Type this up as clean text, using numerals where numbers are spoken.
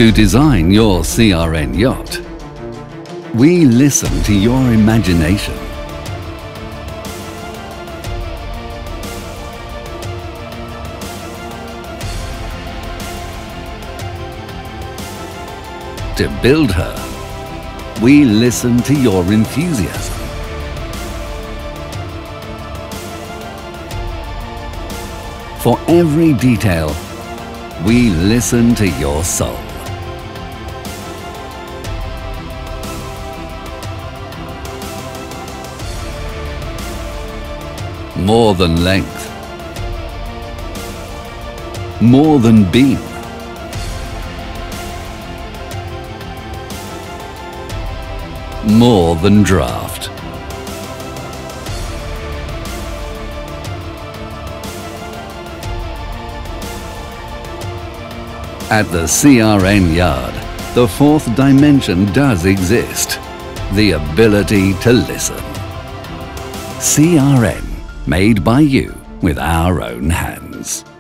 To design your CRN yacht, we listen to your imagination. To build her, we listen to your enthusiasm. For every detail, we listen to your soul. More than length, more than beam, more than draft. At the CRN Yard, the fourth dimension does exist, the ability to listen. CRN, made by you with our own hands.